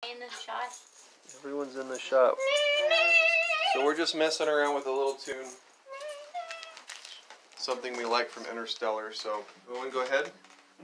In the shot. Everyone's in the shop. So we're just messing around with a little tune. Something we like from Interstellar. So, you want to go ahead?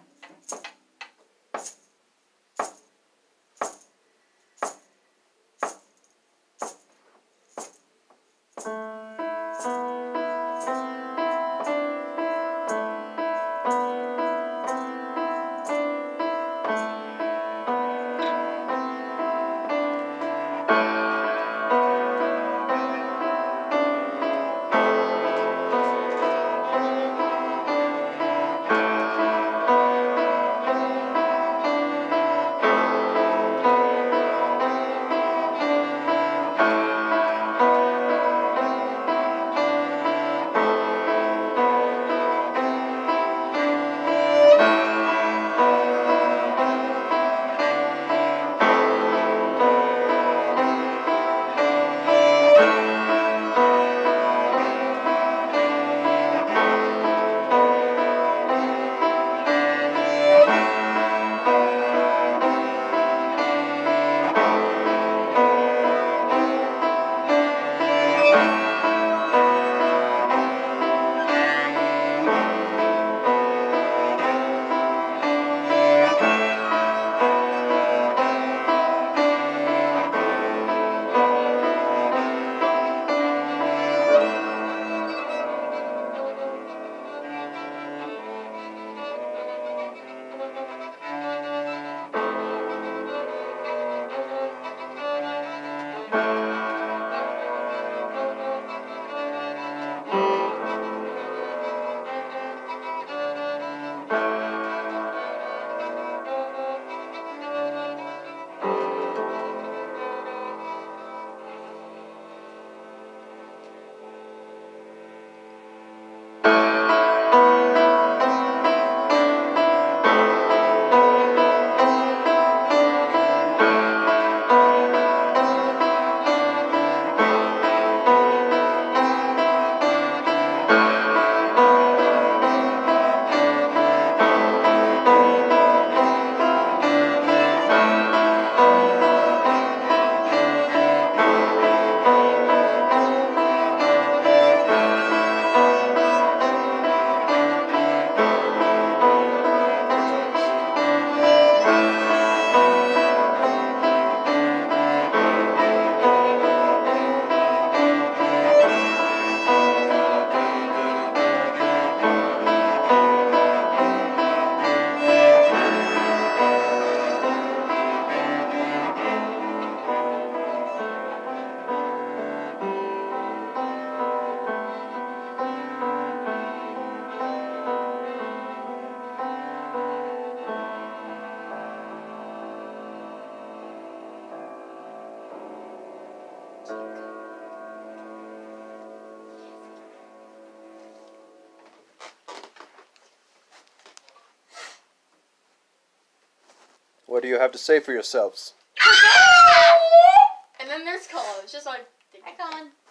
What do you have to say for yourselves? And then there's Colin. It's just like, hi Colin.